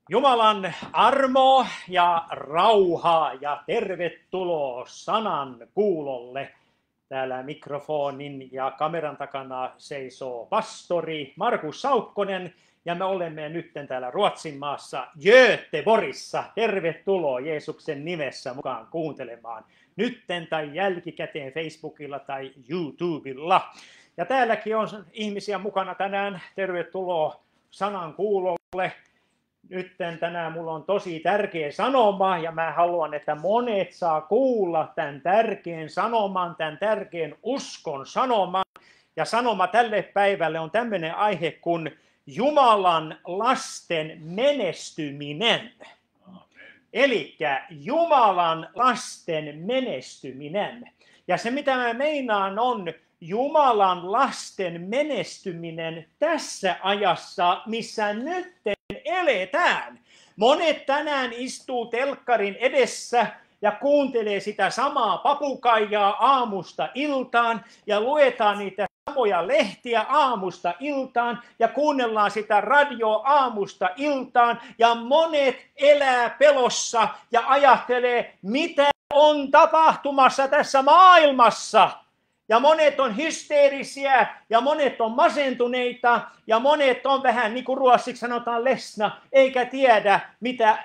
Jumalan armo ja rauha ja tervetuloa sanan kuulolle. Täällä mikrofonin ja kameran takana seisoo pastori Markus Saukkonen ja me olemme nyt täällä Ruotsin maassa Göteborgissa. Tervetuloa Jeesuksen nimessä mukaan kuuntelemaan nytten tai jälkikäteen Facebookilla tai YouTubella. Ja täälläkin on ihmisiä mukana tänään. Tervetuloa sanan kuulolle. Nyt tänään mulla on tosi tärkeä sanoma ja mä haluan, että monet saa kuulla tämän tärkeän sanoman, tämän tärkeän uskon sanoman. Ja sanoma tälle päivälle on tämmöinen aihe kuin Jumalan lasten menestyminen. Elikkä Jumalan lasten menestyminen. Ja se mitä mä meinaan on Jumalan lasten menestyminen tässä ajassa, missä nyt eletään. Monet tänään istuu telkkarin edessä ja kuuntelee sitä samaa papukaijaa aamusta iltaan ja luetaan niitä samoja lehtiä aamusta iltaan ja kuunnellaan sitä radioa aamusta iltaan ja monet elää pelossa ja ajattelee, mitä on tapahtumassa tässä maailmassa. Ja monet on hysteerisiä ja monet on masentuneita ja monet on vähän niin kuin ruotsiksi sanotaan lesna, eikä tiedä mitä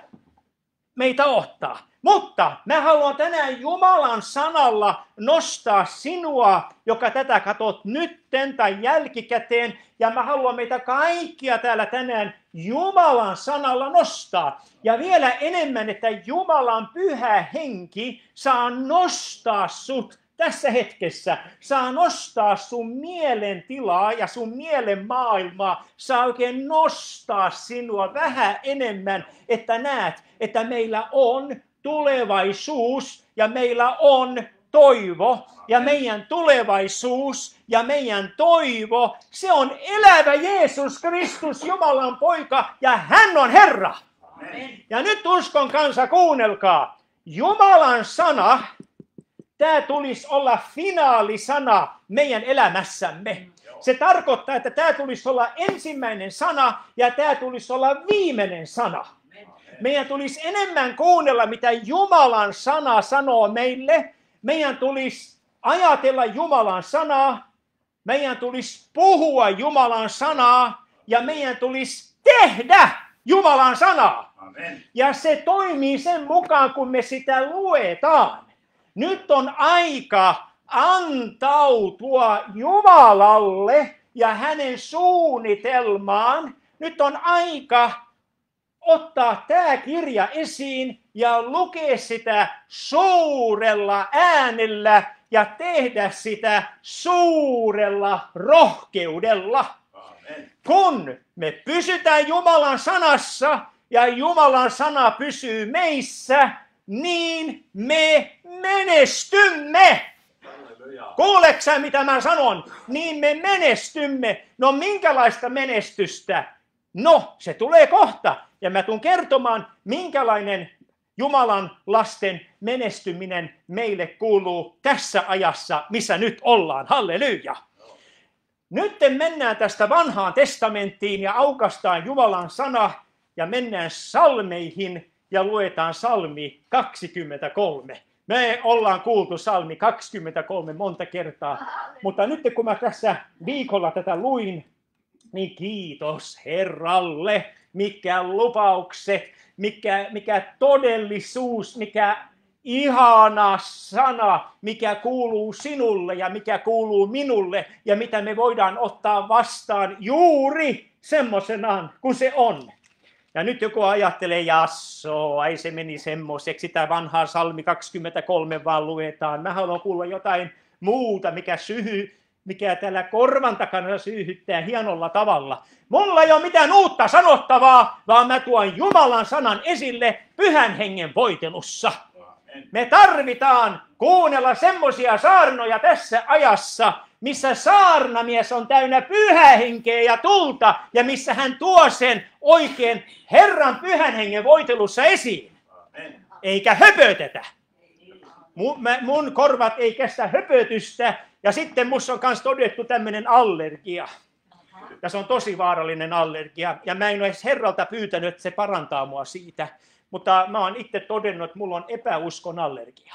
meitä ottaa. Mutta mä haluan tänään Jumalan sanalla nostaa sinua, joka tätä katot nytten tai jälkikäteen. Ja mä haluan meitä kaikkia täällä tänään Jumalan sanalla nostaa. Ja vielä enemmän, että Jumalan pyhä henki saa nostaa sut tässä hetkessä, saa nostaa sun mielen tilaa ja sun mielen maailmaa, saa oikein nostaa sinua vähän enemmän, että näet, että meillä on tulevaisuus ja meillä on toivo ja meidän tulevaisuus ja meidän toivo, se on elävä Jeesus Kristus, Jumalan poika ja hän on Herra. Amen. Ja nyt uskon kansa, kuunnelkaa, Jumalan sana, tämä tulisi olla finaalisana meidän elämässämme. Se tarkoittaa, että tämä tulisi olla ensimmäinen sana ja tämä tulisi olla viimeinen sana. Meidän tulisi enemmän kuunnella, mitä Jumalan sana sanoo meille. Meidän tulisi ajatella Jumalan sanaa. Meidän tulisi puhua Jumalan sanaa ja meidän tulisi tehdä Jumalan sanaa. Amen. Ja se toimii sen mukaan, kun me sitä luetaan. Nyt on aika antautua Jumalalle ja hänen suunnitelmaan. Nyt on aika ottaa tämä kirja esiin ja lukea sitä suurella äänellä ja tehdä sitä suurella rohkeudella. Amen. Kun me pysytään Jumalan sanassa ja Jumalan sana pysyy meissä, niin me menestymme. Kuuleeko sä, mitä mä sanon? Niin me menestymme. No minkälaista menestystä? No, se tulee kohta. Ja mä tulen kertomaan, minkälainen Jumalan lasten menestyminen meille kuuluu tässä ajassa, missä nyt ollaan. Halleluja. Nyt mennään tästä vanhaan testamenttiin ja aukaistaan Jumalan sana ja mennään salmeihin. Ja luetaan salmi 23. Me ollaan kuultu salmi 23 monta kertaa. Mutta nyt kun mä tässä viikolla tätä luin, niin kiitos Herralle. Mikä lupaukset, mikä todellisuus, mikä ihana sana, mikä kuuluu sinulle ja mikä kuuluu minulle. Ja mitä me voidaan ottaa vastaan juuri semmoisenaan kuin se on. Ja nyt joku ajattelee, jassoo, ei se meni semmoiseksi, sitä vanhaa salmi 23 vaan luetaan. Mä haluan kuulla jotain muuta, mikä täällä korvan takana syyhyttää hienolla tavalla. Mulla ei ole mitään uutta sanottavaa, vaan mä tuon Jumalan sanan esille Pyhän Hengen voitelussa. Me tarvitaan kuunnella semmoisia saarnoja tässä ajassa, missä saarnamies on täynnä pyhää henkeä ja tulta, ja missä hän tuo sen oikein Herran Pyhän Hengen voitelussa esiin. Amen. Eikä höpötetä. Mun korvat ei kestä höpötystä, ja sitten musta on myös todettu tämmöinen allergia. Ja se on tosi vaarallinen allergia. Ja mä en ole edes Herralta pyytänyt, että se parantaa mua siitä. Mutta mä oon itse todennut, että mulla on epäuskon allergia.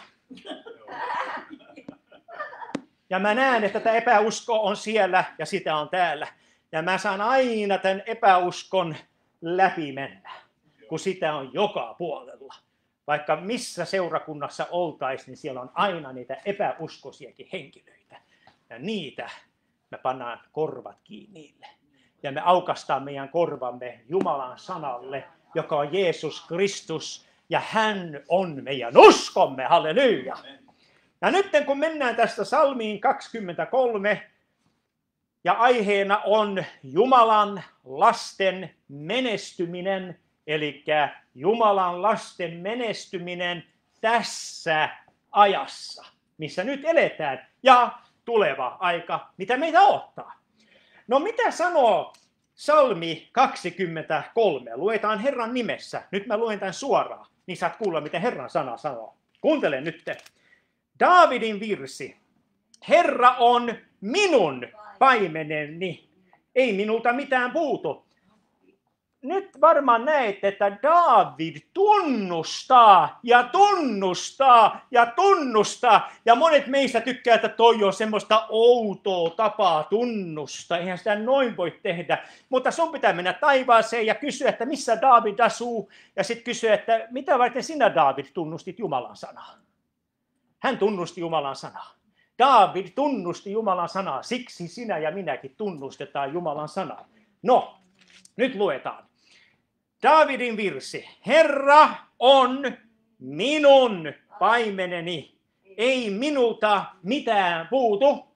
Ja mä näen, että tämä epäusko on siellä ja sitä on täällä. Ja mä saan aina tämän epäuskon läpi mennä, kun sitä on joka puolella. Vaikka missä seurakunnassa oltaisiin, niin siellä on aina niitä epäuskoisiakin henkilöitä. Ja niitä me pannaan korvat kiinni niille. Ja me aukastaan meidän korvamme Jumalan sanalle, joka on Jeesus Kristus. Ja hän on meidän uskomme. Halleluja! Ja nyt kun mennään tästä Psalmiin 23, ja aiheena on Jumalan lasten menestyminen, eli Jumalan lasten menestyminen tässä ajassa, missä nyt eletään, ja tuleva aika, mitä meitä odottaa. No mitä sanoo Psalmi 23? Luetaan Herran nimessä. Nyt mä luen tämän suoraan, niin saat kuulla, mitä Herran sana sanoo. Kuuntele nyt. Daavidin virsi. Herra on minun paimeneni. Ei minulta mitään puutu. Nyt varmaan näette, että Daavid tunnustaa ja tunnustaa ja tunnustaa. Ja monet meistä tykkää, että toi on semmoista outoa tapaa tunnustaa. Eihän sitä noin voi tehdä. Mutta sun pitää mennä taivaaseen ja kysyä, että missä Daavid asuu. Ja sitten kysyä, että mitä varten sinä, Daavid, tunnustit Jumalan sanaa. Hän tunnusti Jumalan sanaa. Daavid tunnusti Jumalan sanaa. Siksi sinä ja minäkin tunnustetaan Jumalan sanaa. No, nyt luetaan. Daavidin virsi. Herra on minun paimeneni. Ei minulta mitään puutu.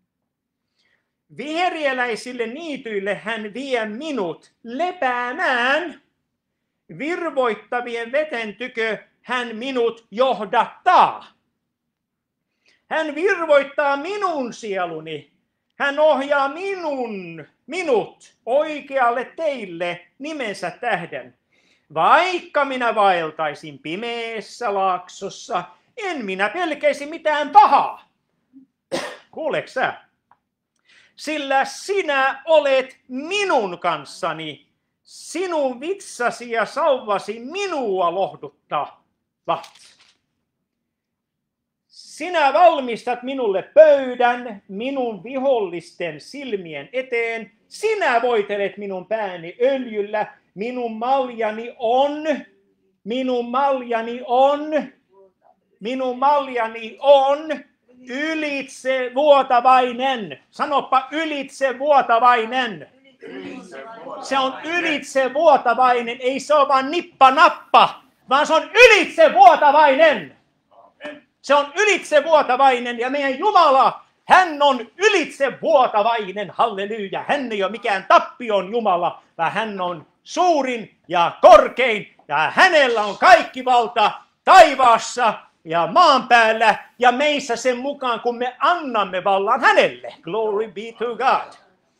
Viheriäläisille niityille hän vie minut lepäämään. Virvoittavien veten tykö hän minut johdattaa. Hän virvoittaa minun sieluni. Hän ohjaa minut oikealle teille nimensä tähden. Vaikka minä vaeltaisin pimeässä laaksossa, en minä pelkäisi mitään pahaa. Kuuleeko sä? Sillä sinä olet minun kanssani. Sinun vitsasi ja sauvasi minua lohduttavat. Sinä valmistat minulle pöydän minun vihollisten silmien eteen. Sinä voitelet minun pääni öljyllä. Minun maljani on ylitse vuotavainen. Sanoppa ylitse vuotavainen. Se on ylitse vuotavainen. Ei se ole vaan nippa nappa, vaan se on ylitse vuotavainen. Se on ylitsevuotavainen ja meidän Jumala, hän on ylitsevuotavainen, halleluja. Hän ei ole mikään tappion Jumala, vaan hän on suurin ja korkein ja hänellä on kaikki valta taivaassa ja maan päällä ja meissä sen mukaan, kun me annamme vallan hänelle. Glory be to God.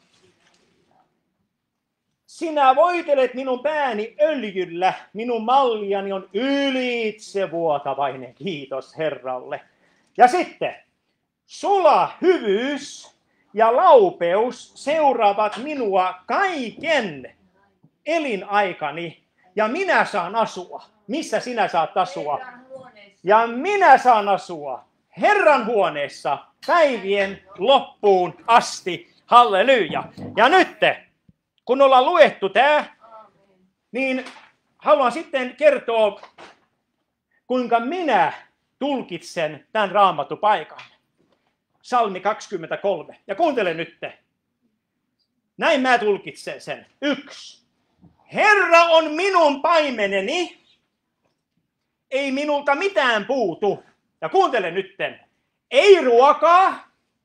Sinä voitelet minun pääni öljyllä, minun maljani on ylitsevuotavainen, kiitos Herralle. Ja sitten, sula hyvyys ja laupeus seuraavat minua kaiken elinaikani, ja minä saan asua. Missä sinä saat asua? Ja minä saan asua Herran huoneessa päivien loppuun asti. Halleluja. Ja nyt, kun ollaan luettu tämä, niin haluan sitten kertoa, kuinka minä tulkitsen tämän raamatupaikan. Psalmi 23. Ja kuuntele nyt. Näin mä tulkitsen sen. 1. Herra on minun paimeneni. Ei minulta mitään puutu. Ja kuuntele nytten. Ei ruokaa.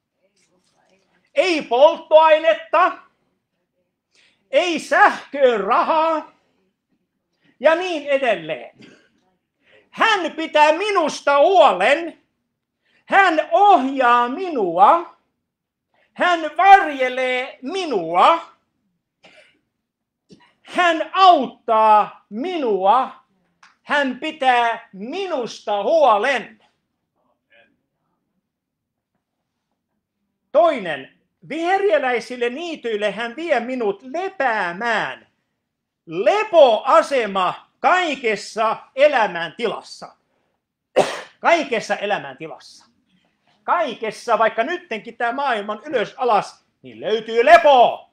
Ei polttoainetta. Ei sähköä, rahaa ja niin edelleen. Hän pitää minusta huolen. Hän ohjaa minua. Hän varjelee minua. Hän auttaa minua. Hän pitää minusta huolen. Toinen viheriäläisille niityille hän vie minut lepäämään. Lepoasema kaikessa elämäntilassa. Kaikessa elämäntilassa. Kaikessa, vaikka nyttenkin tämä maailma on ylös alas, niin löytyy lepo.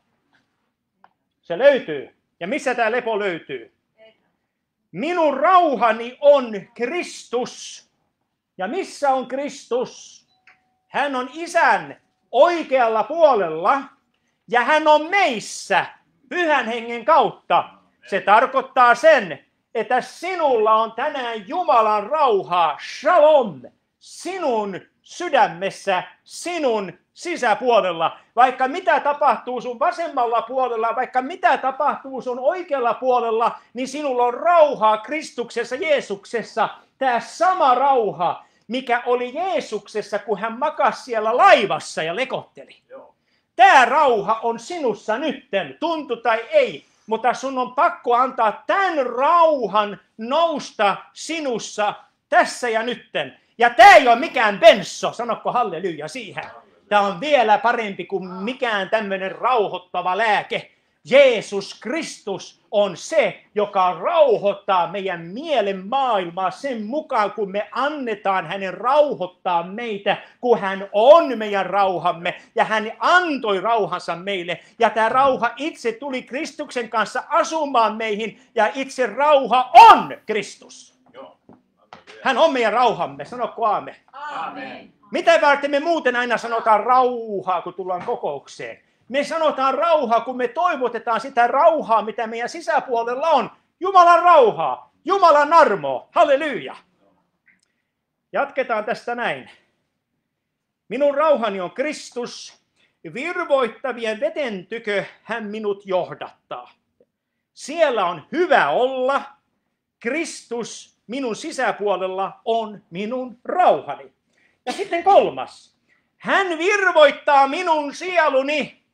Se löytyy. Ja missä tämä lepo löytyy? Minun rauhani on Kristus. Ja missä on Kristus? Hän on Isän oikealla puolella ja hän on meissä Pyhän Hengen kautta. Se tarkoittaa sen, että sinulla on tänään Jumalan rauha, shalom, sinun sydämessä, sinun sisäpuolella. Vaikka mitä tapahtuu sun vasemmalla puolella, vaikka mitä tapahtuu sun oikealla puolella, niin sinulla on rauhaa Kristuksessa, Jeesuksessa. Tämä sama rauha, mikä oli Jeesuksessa, kun hän makasi siellä laivassa ja lekotteli. Tämä rauha on sinussa nytten, tuntu tai ei, mutta sun on pakko antaa tämän rauhan nousta sinussa tässä ja nytten. Ja tämä ei ole mikään bensso, sanokko halleluja siihen. Tämä on vielä parempi kuin mikään tämmöinen rauhoittava lääke. Jeesus Kristus on se, joka rauhoittaa meidän mielen maailmaa sen mukaan, kun me annetaan hänen rauhoittaa meitä, kun hän on meidän rauhamme ja hän antoi rauhansa meille. Ja tämä rauha itse tuli Kristuksen kanssa asumaan meihin ja itse rauha on Kristus. Hän on meidän rauhamme, sanokko aamen. Aamen. Mitä varten me muuten aina sanotaan rauhaa, kun tullaan kokoukseen? Me sanotaan rauhaa, kun me toivotetaan sitä rauhaa, mitä meidän sisäpuolella on. Jumalan rauhaa, Jumalan armoa, halleluja. Jatketaan tästä näin. Minun rauhani on Kristus, virvoittavien veten tykö hän minut johdattaa. Siellä on hyvä olla, Kristus minun sisäpuolella on minun rauhani. Ja sitten 3. Hän virvoittaa minun sieluni.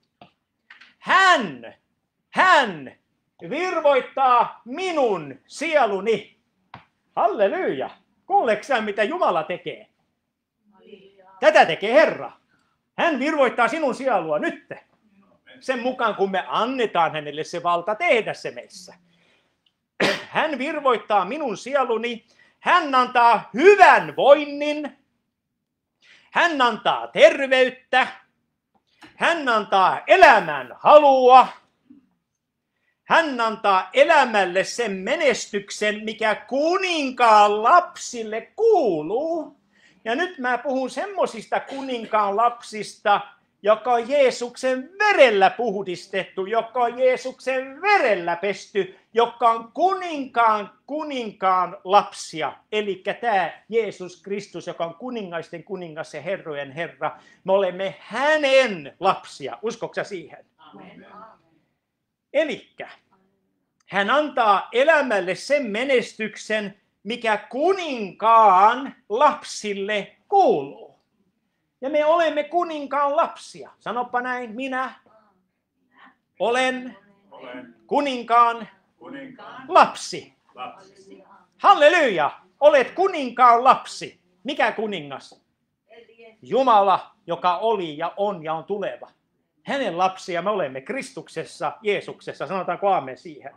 Hän virvoittaa minun sieluni. Halleluja. Kuuleeko sä, mitä Jumala tekee? Tätä tekee Herra. Hän virvoittaa sinun sielua nyt. Sen mukaan, kun me annetaan hänelle se valta tehdä se meissä. Hän virvoittaa minun sieluni. Hän antaa hyvän voinnin. Hän antaa terveyttä. Hän antaa elämän halua. Hän antaa elämälle sen menestyksen, mikä kuninkaan lapsille kuuluu. Ja nyt mä puhun semmosista kuninkaan lapsista, joka on Jeesuksen verellä puhdistettu, joka on Jeesuksen verellä pesty, joka on kuninkaan lapsia. Eli tämä Jeesus Kristus, joka on kuningaisten kuningas ja herrojen Herra. Me olemme hänen lapsia. Uskotko sä siihen? Amen. Elikkä hän antaa elämälle sen menestyksen, mikä kuninkaan lapsille kuuluu. Ja me olemme kuninkaan lapsia. Sanoppa näin, minä olen kuninkaan lapsi. Halleluja! Olet kuninkaan lapsi. Mikä kuningas? Jumala, joka oli ja on tuleva. Hänen lapsia me olemme Kristuksessa, Jeesuksessa. Sanotaanko aamen siihen?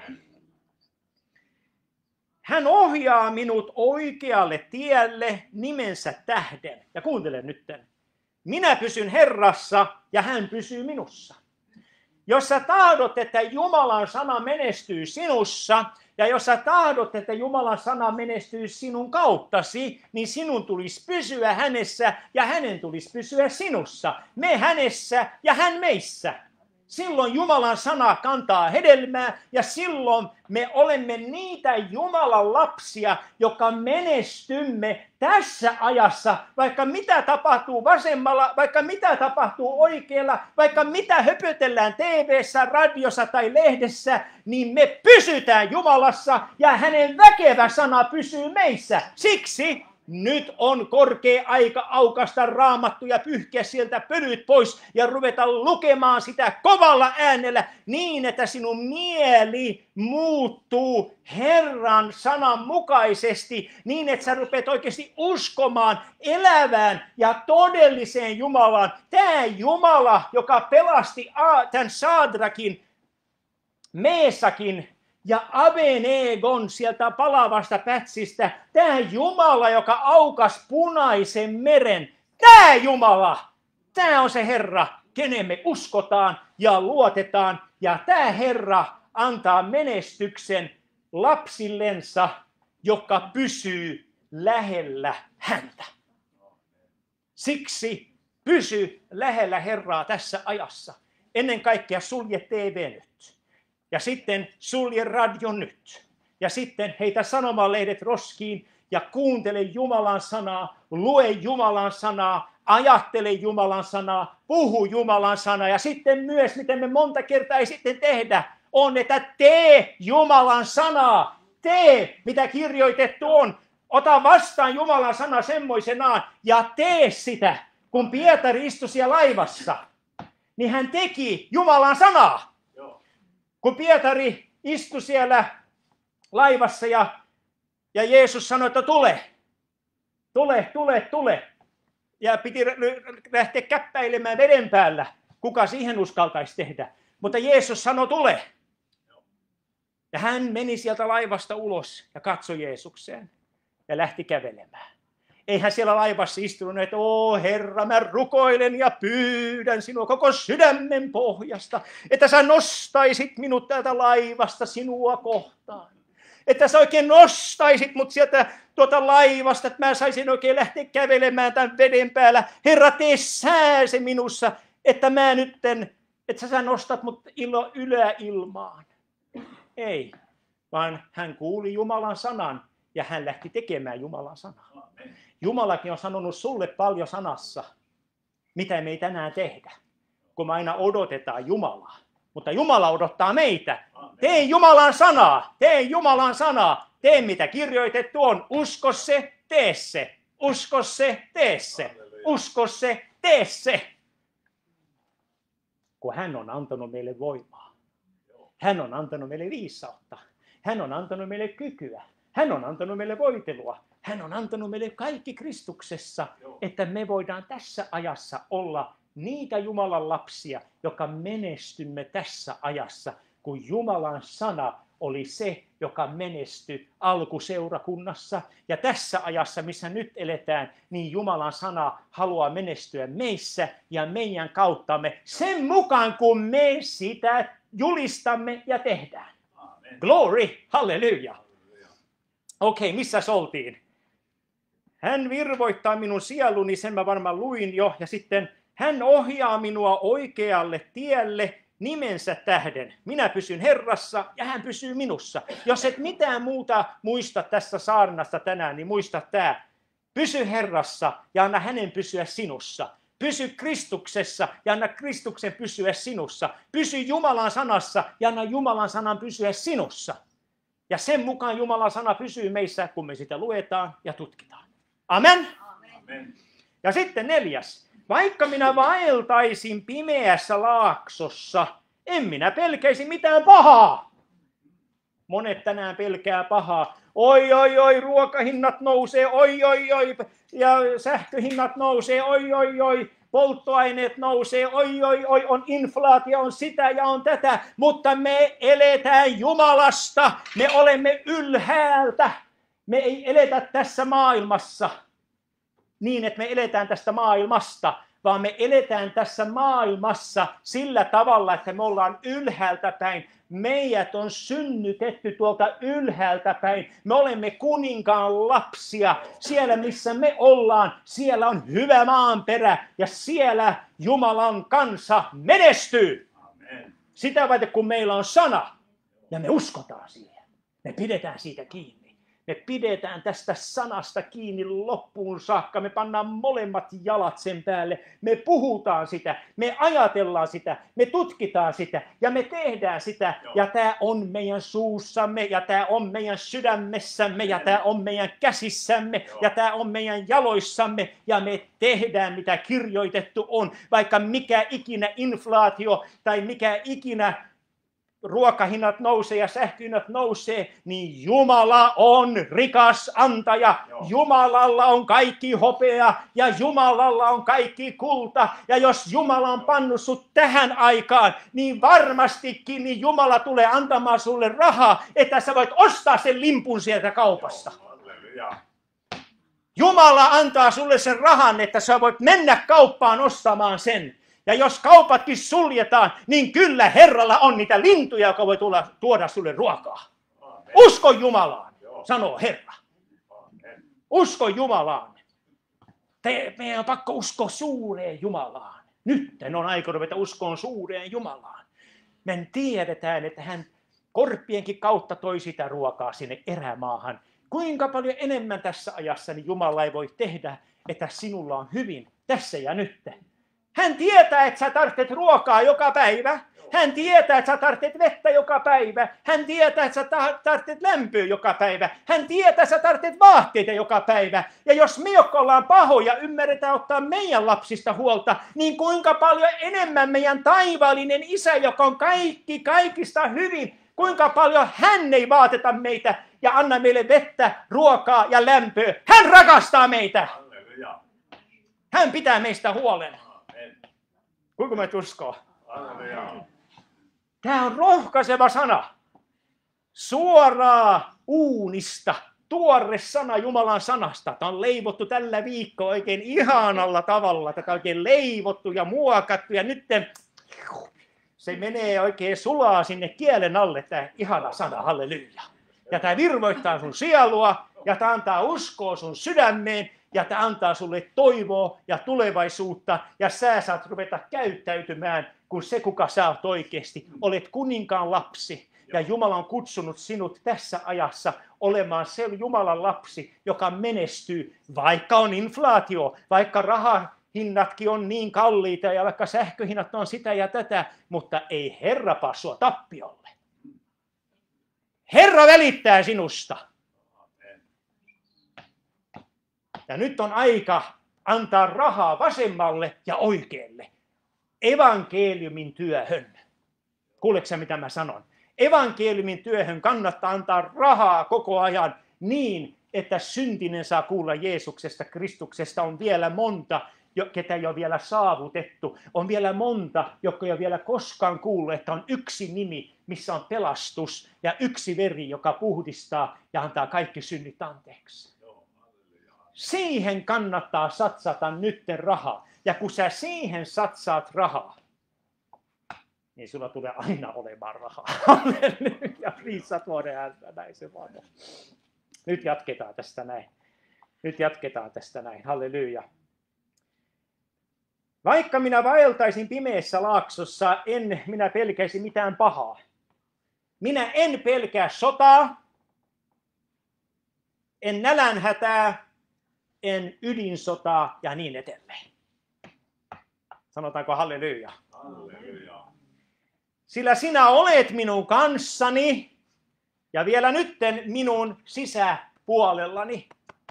Hän ohjaa minut oikealle tielle nimensä tähden. Ja kuuntele nytten. Minä pysyn Herrassa ja hän pysyy minussa. Jos sä tahdot, että Jumalan sana menestyy sinussa, ja jos sä tahdot, että Jumalan sana menestyy sinun kauttasi, niin sinun tulisi pysyä hänessä ja hänen tulisi pysyä sinussa. Me hänessä ja hän meissä. Silloin Jumalan sana kantaa hedelmää ja silloin me olemme niitä Jumalan lapsia, jotka menestymme tässä ajassa, vaikka mitä tapahtuu vasemmalla, vaikka mitä tapahtuu oikealla, vaikka mitä höpötellään TV:ssä, radiossa tai lehdessä, niin me pysytään Jumalassa ja hänen väkevä sana pysyy meissä. Siksi Nyt on korkea aika aukaista Raamattu ja pyyhkiä sieltä pölyt pois ja ruveta lukemaan sitä kovalla äänellä niin, että sinun mieli muuttuu Herran sanan mukaisesti niin, että sä rupeat oikeasti uskomaan elävään ja todelliseen Jumalaan. Tämä Jumala, joka pelasti tämän Sadrakin, Meesakin ja Abednegon sieltä palavasta pätsistä, tämä Jumala, joka aukas Punaisen meren, tämä Jumala, tämä on se Herra, kenen me uskotaan ja luotetaan, ja tämä Herra antaa menestyksen lapsillensa, joka pysyy lähellä häntä. Siksi pysy lähellä Herraa tässä ajassa. Ennen kaikkea sulje TV nyt. Ja sitten sulje radio nyt. Ja sitten heitä sanomalehdet roskiin ja kuuntele Jumalan sanaa, lue Jumalan sanaa, ajattele Jumalan sanaa, puhu Jumalan sanaa. Ja sitten myös, miten me monta kertaa ei sitten tehdä, on, että tee Jumalan sanaa. Tee, mitä kirjoitettu on. Ota vastaan Jumalan sana semmoisenaan ja tee sitä. Kun Pietari istui siellä laivassa, niin hän teki Jumalan sanaa. Kun Pietari istui siellä laivassa ja Jeesus sanoi, että tule. Ja piti lähteä käppäilemään veden päällä. Kuka siihen uskaltaisi tehdä? Mutta Jeesus sanoi, tule. Ja hän meni sieltä laivasta ulos ja katsoi Jeesukseen ja lähti kävelemään. Eihän siellä laivassa istunut, että Herra, mä rukoilen ja pyydän sinua koko sydämen pohjasta, että sä nostaisit minut täältä laivasta sinua kohtaan. Että sä oikein nostaisit mut sieltä tuota laivasta, että mä saisin oikein lähteä kävelemään tämän veden päällä. Herra, tee sää se minussa, että mä nytten, että sä nostat mut yläilmaan. Ei, vaan hän kuuli Jumalan sanan ja hän lähti tekemään Jumalan sanaa. Jumalakin on sanonut sulle paljon sanassa, mitä me ei tänään tehdä, kun me aina odotetaan Jumalaa. Mutta Jumala odottaa meitä. Tee Jumalan sanaa, tee Jumalan sanaa, tee mitä kirjoitettu on. Usko se, tee se. Usko se, tee se. Usko se, tee se. Kun hän on antanut meille voimaa. Hän on antanut meille viisautta. Hän on antanut meille kykyä. Hän on antanut meille voitelua. Hän on antanut meille kaikki Kristuksessa, että me voidaan tässä ajassa olla niitä Jumalan lapsia, jotka menestymme tässä ajassa, kun Jumalan sana oli se, joka menestyi alkuseurakunnassa. Ja tässä ajassa, missä nyt eletään, niin Jumalan sana haluaa menestyä meissä ja meidän kauttamme sen mukaan, kun me sitä julistamme ja tehdään. Amen. Glory, halleluja. Okei, missä oltiin? Hän virvoittaa minun sieluni, sen mä varmaan luin jo, ja sitten hän ohjaa minua oikealle tielle nimensä tähden. Minä pysyn Herrassa ja hän pysyy minussa. Jos et mitään muuta muista tästä saarnasta tänään, niin muista tämä. Pysy Herrassa ja anna hänen pysyä sinussa. Pysy Kristuksessa ja anna Kristuksen pysyä sinussa. Pysy Jumalan sanassa ja anna Jumalan sanan pysyä sinussa. Ja sen mukaan Jumalan sana pysyy meissä, kun me sitä luetaan ja tutkitaan. Amen. Amen. Ja sitten 4. Vaikka minä vaeltaisin pimeässä laaksossa, en minä pelkäisi mitään pahaa. Monet tänään pelkää pahaa. Oi, ruokahinnat nousee, oi, ja sähköhinnat nousee, oi, polttoaineet nousee, oi, on inflaatio, on sitä ja on tätä. Mutta me eletään Jumalasta, me olemme ylhäältä. Me ei eletä tässä maailmassa niin, että me eletään tästä maailmasta, vaan me eletään tässä maailmassa sillä tavalla, että me ollaan ylhäältä päin. Meidät on synnytetty tuolta ylhäältä päin. Me olemme kuninkaan lapsia. Siellä, missä me ollaan, siellä on hyvä maanperä ja siellä Jumalan kansa menestyy. Amen. Sitä varten, kun meillä on sana ja me uskotaan siihen. Me pidetään siitä kiinni. Me pidetään tästä sanasta kiinni loppuun saakka. Me pannaan molemmat jalat sen päälle. Me puhutaan sitä, me ajatellaan sitä, me tutkitaan sitä ja me tehdään sitä. Joo. Ja tämä on meidän suussamme ja tämä on meidän sydämessämme ja tämä on meidän käsissämme. Joo. Ja tämä on meidän jaloissamme ja me tehdään mitä kirjoitettu on. Vaikka mikä ikinä inflaatio tai mikä ikinä ruokahinnat nousee ja sähköhinnat nousee, niin Jumala on rikas antaja. Joo. Jumalalla on kaikki hopea ja Jumalalla on kaikki kulta. Ja jos Jumala on pannut sut tähän aikaan, niin varmastikin niin Jumala tulee antamaan sulle rahaa, että sä voit ostaa sen limpun sieltä kaupasta. Joo. Jumala antaa sulle sen rahan, että sä voit mennä kauppaan ostamaan sen. Ja jos kaupatkin suljetaan, niin kyllä Herralla on niitä lintuja, jotka voi tuoda sulle ruokaa. Amen. Usko Jumalaan, sanoo Herra. Amen. Usko Jumalaan. Meidän on pakko uskoa suureen Jumalaan. Nyt on aika ruveta uskoon suureen Jumalaan. Me tiedetään, että hän korppienkin kautta toi sitä ruokaa sinne erämaahan. Kuinka paljon enemmän tässä ajassa niin Jumala ei voi tehdä, että sinulla on hyvin tässä ja nyt. Hän tietää, että sä tarvitset ruokaa joka päivä. Hän tietää, että sä tarvitset vettä joka päivä. Hän tietää, että sä tarvitset lämpöä joka päivä. Hän tietää, että sä tarvitset vaatteita joka päivä. Ja jos me, jotka ollaan pahoja, ymmärretään ottaa meidän lapsista huolta, niin kuinka paljon enemmän meidän taivaallinen Isä, joka on kaikista hyvin, kuinka paljon hän ei vaateta meitä ja anna meille vettä, ruokaa ja lämpöä. Hän rakastaa meitä. Hän pitää meistä huolen. Kuinka me uskoo? Tämä on rohkaiseva sana. Suoraa uunista. Tuore sana Jumalan sanasta. Tämä on leivottu tällä viikkoa oikein ihanalla tavalla. Tätä on oikein leivottu ja muokattu. Ja nyt se menee oikein sulaa sinne kielen alle. Tämä ihana sana. Halleluja. Ja tämä virvoittaa sun sielua. Ja tämä antaa uskoa sun sydämeen. Ja tämä antaa sulle toivoa ja tulevaisuutta, ja sä saat ruveta käyttäytymään, kun se, kuka sä oot oikeasti. Olet kuninkaan lapsi, ja Jumala on kutsunut sinut tässä ajassa olemaan se Jumalan lapsi, joka menestyy, vaikka on inflaatio, vaikka rahahinnatkin on niin kalliita, ja vaikka sähköhinnat on sitä ja tätä, mutta ei Herra paa sua tappiolle. Herra välittää sinusta. Ja nyt on aika antaa rahaa vasemmalle ja oikealle. Evankeliumin työhön. Kuuleeko sä, mitä mä sanon? Evankeliumin työhön kannattaa antaa rahaa koko ajan niin, että syntinen saa kuulla Jeesuksesta, Kristuksesta. On vielä monta, ketä ei ole vielä saavutettu. On vielä monta, jotka ei ole vielä koskaan kuullut, että on yksi nimi, missä on pelastus ja yksi veri, joka puhdistaa ja antaa kaikki synnit anteeksi. Siihen kannattaa satsata nytten rahaa. Ja kun sä siihen satsaat rahaa, niin sulla tulee aina olemaan rahaa. Ja viisat vuoden ääntä, näin se vaan. Nyt jatketaan tästä näin. Halleluja. Vaikka minä vaeltaisin pimeässä laaksossa, en minä pelkäisi mitään pahaa. Minä en pelkää sotaa, en nälänhätää, en ydinsotaa ja niin edelleen. Sanotaanko halleluja? Halleluja. Sillä sinä olet minun kanssani ja vielä nytten minun sisäpuolellani.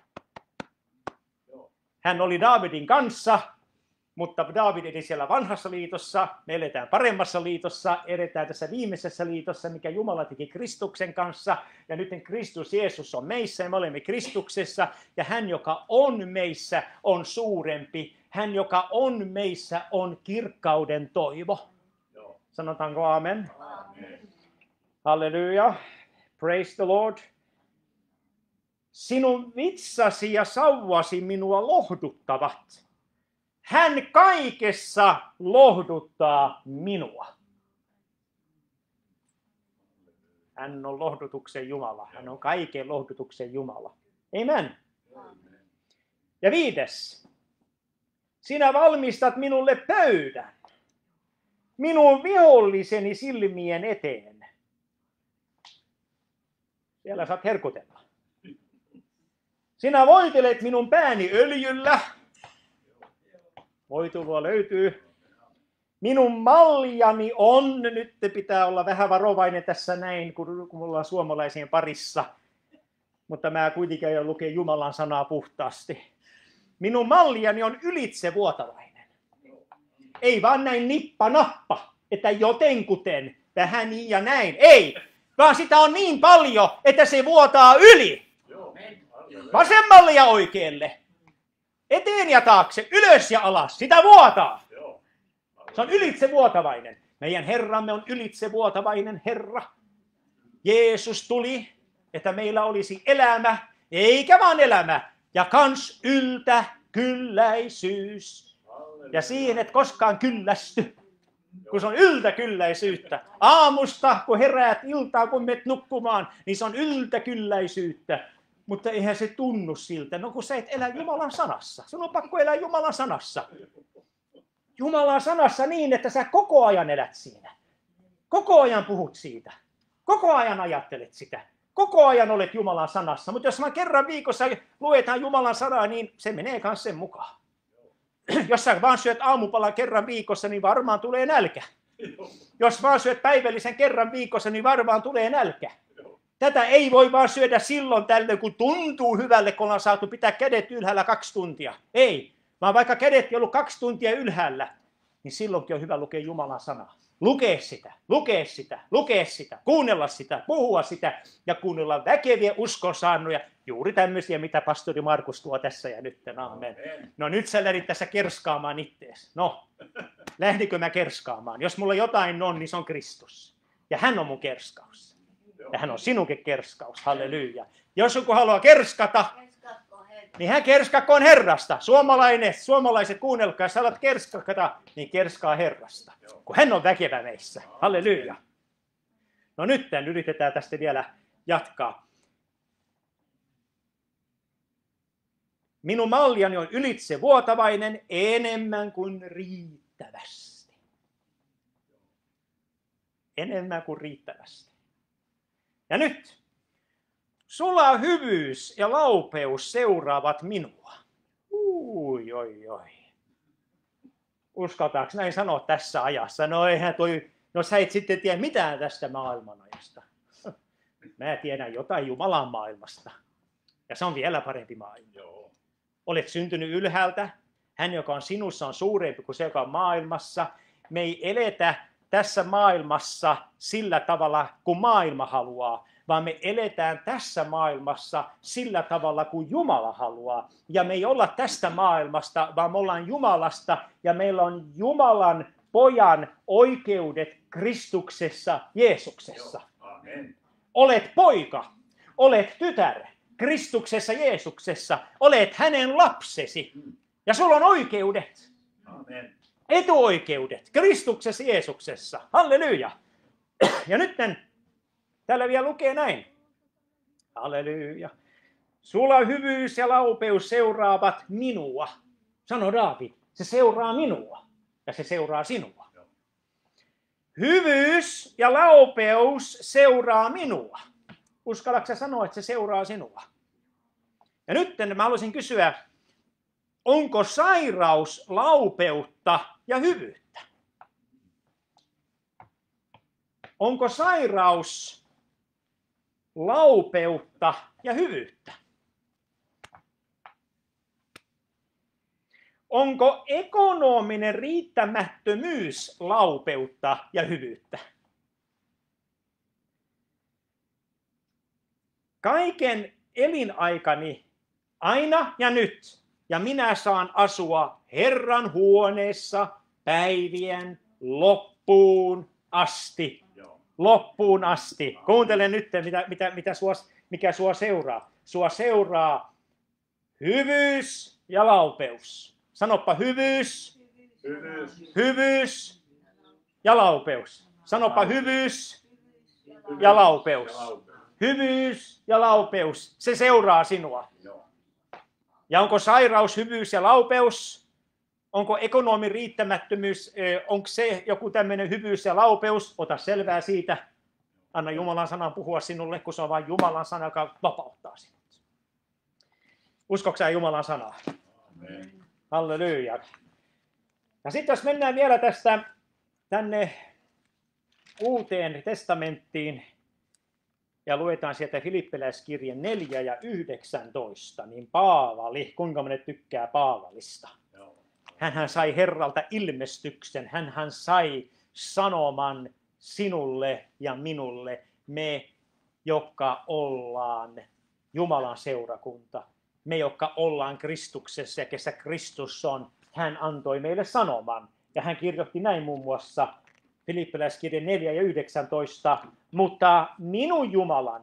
Hän oli Daavidin kanssa, mutta Daavid eli siellä vanhassa liitossa. Me eletään paremmassa liitossa, eletään tässä viimeisessä liitossa, mikä Jumala teki Kristuksen kanssa. Ja nyt Kristus Jeesus on meissä ja me olemme Kristuksessa. Ja hän, joka on meissä, on suurempi. Hän, joka on meissä, on kirkkauden toivo. Sanotaanko amen? Amen. Halleluja. Praise the Lord. Sinun vitsasi ja sauvasi minua lohduttavat. Hän kaikessa lohduttaa minua. Hän on lohdutuksen Jumala. Hän on kaiken lohdutuksen Jumala. Amen. Ja 5. Sinä valmistat minulle pöydän minun viholliseni silmien eteen. Siellä saat herkutella. Sinä voitelet minun pääni öljyllä. Voitelua löytyy. Minun maljani on, nyt pitää olla vähän varovainen tässä näin, kun me ollaan suomalaisien parissa. Mutta mä kuitenkin aion lukea Jumalan sanaa puhtaasti. Minun maljani on ylitsevuotavainen. Ei vaan näin nippa nappa, että jotenkuten, vähän niin ja näin. Ei, vaan sitä on niin paljon, että se vuotaa yli. Vasemmalle ja oikealle. Eteen ja taakse, ylös ja alas. Sitä vuotaa. Se on ylitsevuotavainen. Meidän Herramme on ylitsevuotavainen Herra. Jeesus tuli, että meillä olisi elämä, eikä vaan elämä, ja kans yltäkylläisyys. Ja siihen et koskaan kyllästy, kun se on yltäkylläisyyttä. Aamusta, kun heräät, iltaa, kun menet nukkumaan, niin se on yltäkylläisyyttä. Mutta eihän se tunnu siltä, no kun sä et elä Jumalan sanassa. Sun on pakko elää Jumalan sanassa. Jumalan sanassa niin, että sä koko ajan elät siinä. Koko ajan puhut siitä. Koko ajan ajattelet sitä. Koko ajan olet Jumalan sanassa. Mutta jos mä kerran viikossa luetaan Jumalan sanaa, niin se menee myös sen mukaan. Jos sä vaan syöt aamupalan kerran viikossa, niin varmaan tulee nälkä. Jos vaan syöt päivällisen kerran viikossa, niin varmaan tulee nälkä. Tätä ei voi vaan syödä silloin tällöin, kun tuntuu hyvälle, kun ollaan saatu pitää kädet ylhäällä 2 tuntia. Ei, vaan vaikka kädet ei ollut 2 tuntia ylhäällä, niin silloinkin on hyvä lukea Jumalan sanaa. Lukea sitä, lukea sitä, lukea sitä, kuunnella sitä, puhua sitä ja kuunnella väkeviä uskonsaannoja. Juuri tämmöisiä, mitä pastori Markus tuo tässä ja nyt. Amen. No nyt sä lähdit tässä kerskaamaan ittees. No, lähdikö mä kerskaamaan? Jos mulla jotain on, niin se on Kristus. Ja hän on mun kerskaus. Ja hän on sinunkin kerskaus. Halleluja. Jos joku haluaa kerskata, niin hän kerskakoon Herrasta. Suomalaiset kuunnelkaa, jos haluat kerskata, niin kerskaa Herrasta. Kun hän on väkevä meissä. Halleluja. No nyt yritetään tästä vielä jatkaa. Minun malliani on ylitsevuotavainen enemmän kuin riittävästi. Enemmän kuin riittävästi. Ja nyt, sula hyvyys ja laupeus seuraavat minua. Oi. Uskaltaako näin sanoa tässä ajassa? No sä et sitten tiedä mitään tästä maailmanajasta. Mä tiedän jotain Jumalan maailmasta. Ja se on vielä parempi maailma. Joo. Olet syntynyt ylhäältä. Hän, joka on sinussa, on suurempi kuin se, joka on maailmassa. Me ei eletä tässä maailmassa sillä tavalla, kuin maailma haluaa, vaan me eletään tässä maailmassa sillä tavalla, kuin Jumala haluaa. Ja me ei olla tästä maailmasta, vaan me ollaan Jumalasta, ja meillä on Jumalan pojan oikeudet Kristuksessa, Jeesuksessa. Amen. Olet poika, olet tytär, Kristuksessa, Jeesuksessa, olet hänen lapsesi, ja sulla on oikeudet. Amen. Etuoikeudet Kristuksessa, Jeesuksessa. Halleluja. Ja nyt täällä vielä lukee näin. Halleluja. Sulla hyvyys ja laupeus seuraavat minua. Sano Daavid, se seuraa minua ja se seuraa sinua. Hyvyys ja laupeus seuraa minua. Uskallatko sä sanoa, että se seuraa sinua? Ja nyt mä haluaisin kysyä, onko sairaus laupeutta ja hyvyyttä? Onko sairaus laupeutta ja hyvyyttä? Onko ekonominen riittämättömyys laupeutta ja hyvyyttä? Kaiken elinaikani aina ja nyt, ja minä saan asua Herran huoneessa päivien loppuun asti. Loppuun asti. Kuuntele nyt, mikä sua seuraa. Sua seuraa hyvyys ja laupeus. Sanoppa hyvyys. Hyvyys ja laupeus. Sanoppa hyvyys ja laupeus. Hyvyys ja laupeus. Se seuraa sinua. Ja onko sairaus, hyvyys ja laupeus? Onko ekonomin riittämättömyys? Onko se joku tämmöinen hyvyys ja laupeus? Ota selvää siitä. Anna Jumalan sanan puhua sinulle, kun se on vain Jumalan sana, joka vapauttaa sinut. Uskotko sä Jumalan sanaa? Amen. Halleluja. Ja sitten jos mennään vielä tästä tänne Uuteen testamenttiin ja luetaan sieltä Filippiläiskirje 4 ja 19, niin Paavali, kuinka monet tykkää Paavalista? Hänhän sai Herralta ilmestyksen, hänhän sai sanoman sinulle ja minulle, me, jotka ollaan Jumalan seurakunta, me, jotka ollaan Kristuksessa ja kessä Kristus on, hän antoi meille sanoman. Ja hän kirjoitti näin muun muassa Filippiläiskirje 4 ja 19, mutta minun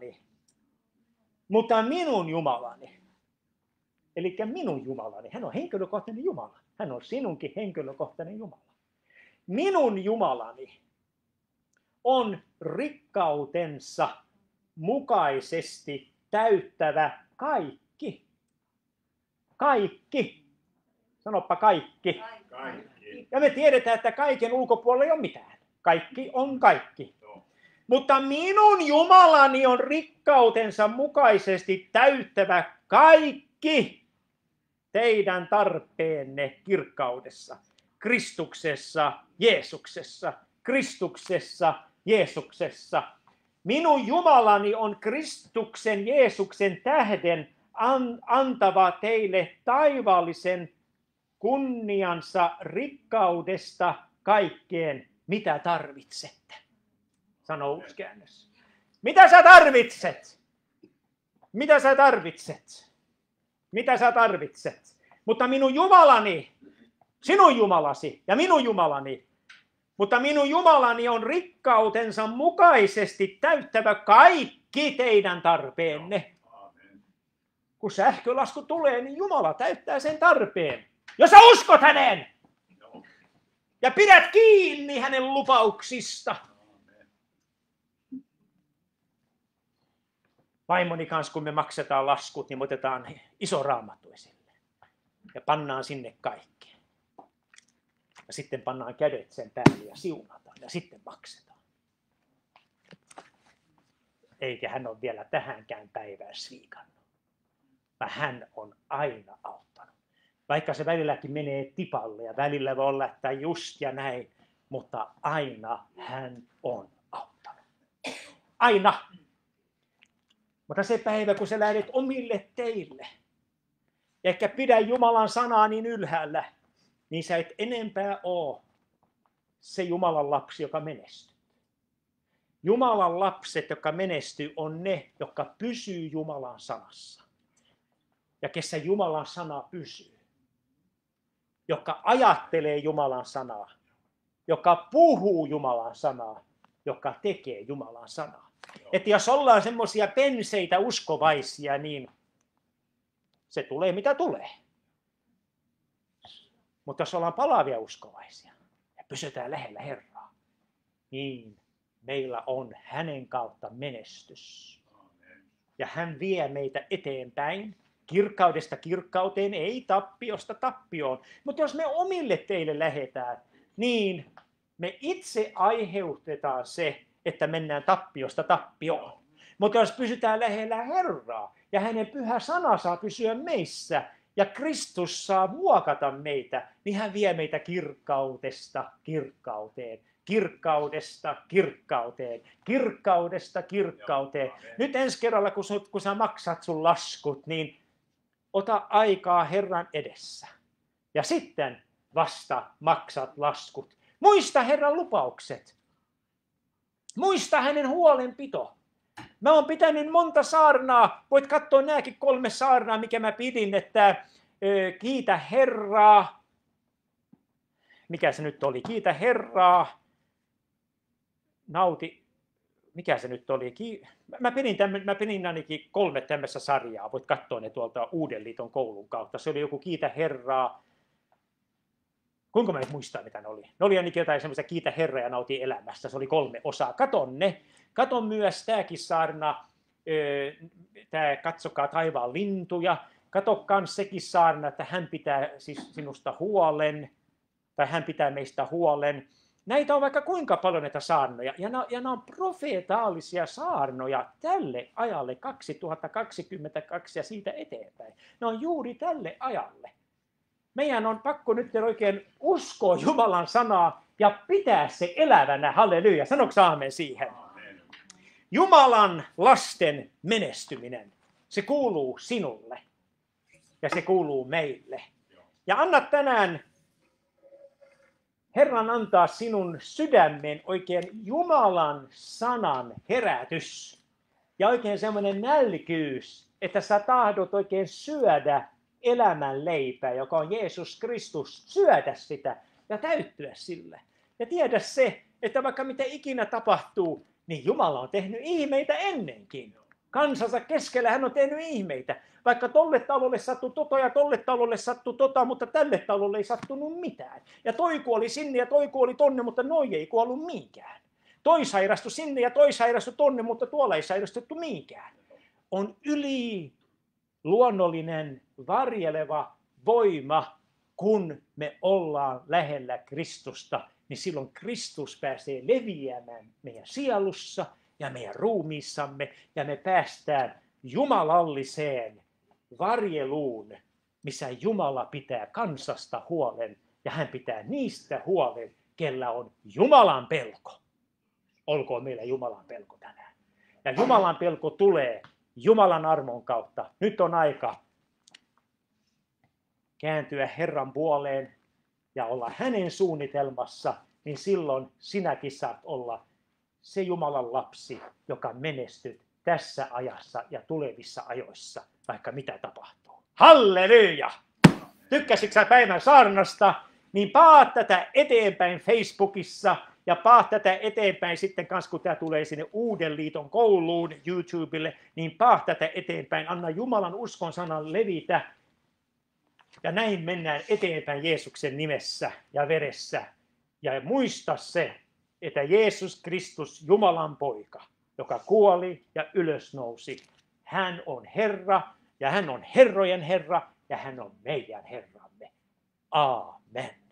Jumalani, eli minun Jumalani, hän on henkilökohtainen Jumala, hän on sinunkin henkilökohtainen Jumala. Minun Jumalani on rikkautensa mukaisesti täyttävä kaikki. Kaikki. Sanoppa kaikki. Kaikki. Ja me tiedetään, että kaiken ulkopuolella ei ole mitään. Kaikki on kaikki. Mutta minun Jumalani on rikkautensa mukaisesti täyttävä kaikki teidän tarpeenne kirkkaudessa. Kristuksessa, Jeesuksessa. Kristuksessa, Jeesuksessa. Minun Jumalani on Kristuksen Jeesuksen tähden antava teille taivaallisen kunniansa rikkaudesta kaikkeen, mitä tarvitsette. Sanoo uusi käännös. Mitä sä tarvitset? Mitä sä tarvitset? Mitä sä tarvitset? Mutta minun Jumalani, sinun Jumalasi ja minun Jumalani, mutta minun Jumalani on rikkautensa mukaisesti täyttävä kaikki teidän tarpeenne. Kun sähkölasku tulee, niin Jumala täyttää sen tarpeen. Jos sä uskot häneen ja pidät kiinni hänen lupauksista. Vaimoni kanssa, kun me maksetaan laskut, niin me otetaan iso raamattu esille ja pannaan sinne kaikki. Ja sitten pannaan kädet sen päälle ja siunataan ja sitten maksetaan. Eikä hän ole vielä tähänkään päivään sviikannut. Vaan hän on aina auttanut. Vaikka se välilläkin menee tipalle ja välillä voi olla, että just ja näin, mutta aina hän on auttanut. Aina. Mutta se päivä, kun sä lähdet omille teille, ja ehkä pidä Jumalan sanaa niin ylhäällä, niin sä et enempää ole se Jumalan lapsi, joka menestyy. Jumalan lapset, jotka menestyy, on ne, jotka pysyy Jumalan sanassa. Ja kessä Jumalan sana pysyy. Joka ajattelee Jumalan sanaa. Joka puhuu Jumalan sanaa. Joka tekee Jumalan sanaa. Että jos ollaan semmoisia penseitä uskovaisia, niin se tulee mitä tulee. Mutta jos ollaan palavia uskovaisia ja pysytään lähellä Herraa, niin meillä on hänen kautta menestys. Ja hän vie meitä eteenpäin. Kirkkaudesta kirkkauteen, ei tappiosta tappioon. Mutta jos me omille teille lähdetään, niin me itse aiheutetaan se, että mennään tappiosta tappioon. Mutta jos pysytään lähellä Herraa ja hänen pyhä sana saa pysyä meissä ja Kristus saa muokata meitä, niin hän vie meitä kirkkaudesta kirkkauteen. Kirkkaudesta kirkkauteen. Kirkkaudesta kirkkauteen. Nyt ensi kerralla, kun sä maksat sun laskut, niin ota aikaa Herran edessä. Ja sitten vasta maksat laskut. Muista Herran lupaukset. Muista hänen huolenpito. Mä oon pitänyt monta saarnaa. Voit katsoa nääkin 3 saarnaa, mikä mä pidin, että kiitä Herraa. Mikä se nyt oli? Kiitä Herraa. Nauti. Mikä se nyt oli? Mä pidin ainakin 3 tämmöistä sarjaa. Voit katsoa ne tuolta Uuden liiton koulun kautta. Se oli joku Kiitä Herraa. Kuinka mä nyt muistan, mitä ne oli? Ne oli ainakin jotain semmoista Kiitä Herraa ja nauti elämästä. Se oli 3 osaa. Katon ne. Katon myös tämäkin saarna. Tää Katsokaa taivaan lintuja. Kato kans sekin saarna, että hän pitää siis sinusta huolen. Tai hän pitää meistä huolen. Näitä on vaikka kuinka paljon näitä saarnoja, ja nämä on profeetaalisia saarnoja tälle ajalle 2022 ja siitä eteenpäin. Ne on juuri tälle ajalle. Meidän on pakko nyt oikein uskoa Jumalan sanaa ja pitää se elävänä, halleluja. Sanoiko aamen siihen? Jumalan lasten menestyminen, se kuuluu sinulle ja se kuuluu meille. Ja anna tänään Herran antaa sinun sydämen oikein Jumalan sanan herätys ja oikein semmoinen nälkyys, että sä tahdot oikein syödä elämän leipää, joka on Jeesus Kristus, syödä sitä ja täyttyä sille. Ja tiedä se, että vaikka mitä ikinä tapahtuu, niin Jumala on tehnyt ihmeitä ennenkin. Kansansa keskellä hän on tehnyt ihmeitä. Vaikka tolle talolle sattui tota ja tolle talolle sattui tota, mutta tälle talolle ei sattunut mitään. Ja toi kuoli sinne ja toi kuoli tonne, mutta noi ei kuollut mihinkään. Toi sairastui sinne ja toi sairastui tonne, mutta tuolla ei sairastuttu mihinkään. On yli luonnollinen, varjeleva voima, kun me ollaan lähellä Kristusta, niin silloin Kristus pääsee leviämään meidän sielussa ja meidän ruumiissamme, ja me päästään jumalalliseen varjeluun, missä Jumala pitää kansasta huolen, ja hän pitää niistä huolen, kellä on Jumalan pelko. Olkoon meillä Jumalan pelko tänään. Ja Jumalan pelko tulee Jumalan armon kautta. Nyt on aika kääntyä Herran puoleen ja olla hänen suunnitelmassa, niin silloin sinäkin saat olla se Jumalan lapsi, joka menestyt tässä ajassa ja tulevissa ajoissa, vaikka mitä tapahtuu. Halleluja! Tykkäsitkö sä päivän saarnasta? Niin paat tätä eteenpäin Facebookissa ja paat tätä eteenpäin sitten kanssa, kun tämä tulee sinne Uuden liiton kouluun YouTubelle, niin paat tätä eteenpäin. Anna Jumalan uskon sanan levitä. Ja näin mennään eteenpäin Jeesuksen nimessä ja veressä. Ja muista se, että Jeesus Kristus, Jumalan poika, joka kuoli ja ylösnousi, hän on Herra ja hän on herrojen Herra ja hän on meidän Herramme. Aamen.